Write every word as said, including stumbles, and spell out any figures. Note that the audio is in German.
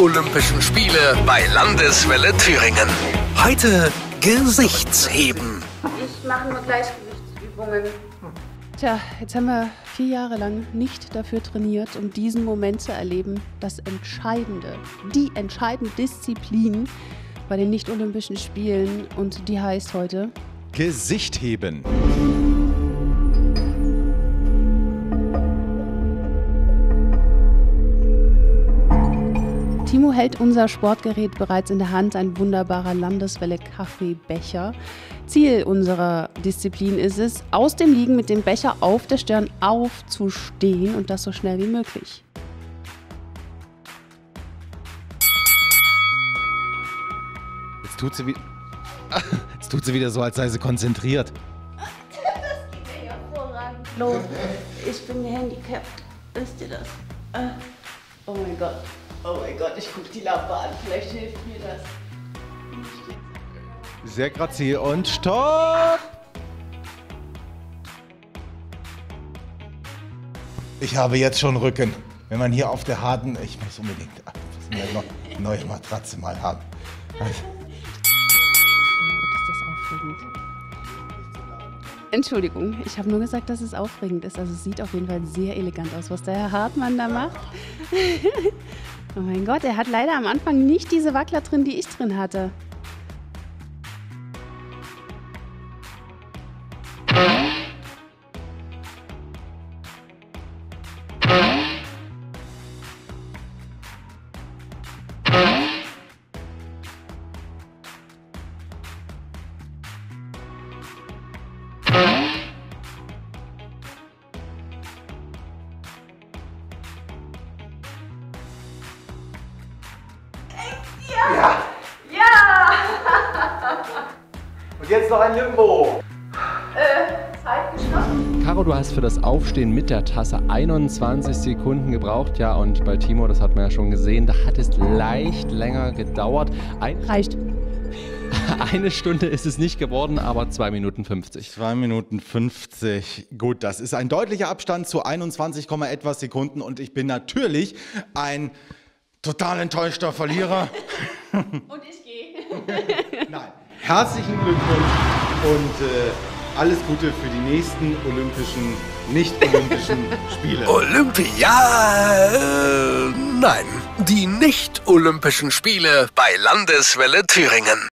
Nicht-Olympischen Spiele bei Landeswelle Thüringen. Heute Gesichtsheben. Ich mache nur Gleichgewichtsübungen. Tja, jetzt haben wir vier Jahre lang nicht dafür trainiert, um diesen Moment zu erleben. Das Entscheidende, die entscheidende Disziplin bei den Nicht-Olympischen Spielen. Und die heißt heute Gesichtheben. Timo hält unser Sportgerät bereits in der Hand, ein wunderbarer Landeswelle-Kaffeebecher. Ziel unserer Disziplin ist es, aus dem Liegen mit dem Becher auf der Stirn aufzustehen und das so schnell wie möglich. Jetzt tut sie, wie Jetzt tut sie wieder so, als sei sie konzentriert. Das geht ja hervorragend. Los, ich bin gehandicapt. Wisst ihr das? Äh. Oh mein Gott. Oh mein Gott, ich gucke die Lampe an. Vielleicht hilft mir das. Sehr grazil und stopp! Ich habe jetzt schon Rücken. Wenn man hier auf der harten, ich muss unbedingt eine neue Matratze mal haben. Also. Ist das aufregend? Entschuldigung, ich habe nur gesagt, dass es aufregend ist. Also es sieht auf jeden Fall sehr elegant aus, was der Herr Hartmann da macht. Oh mein Gott, er hat leider am Anfang nicht diese Wackler drin, die ich drin hatte. Ja! Ja! Und jetzt noch ein Limbo. Äh, Zeit geschlossen. Caro, du hast für das Aufstehen mit der Tasse einundzwanzig Sekunden gebraucht. Ja, und bei Timo, das hat man ja schon gesehen, da hat es leicht länger gedauert. Ein Reicht. Eine Stunde ist es nicht geworden, aber zwei Minuten fünfzig. zwei Minuten fünfzig. Gut, das ist ein deutlicher Abstand zu einundzwanzig, etwas Sekunden. Und ich bin natürlich ein total enttäuschter Verlierer. Und ich gehe. Nein. Herzlichen Glückwunsch und äh, alles Gute für die nächsten Olympischen, nicht-Olympischen Spiele. Olympia, äh, nein, die Nicht-Olympischen Spiele bei Landeswelle Thüringen.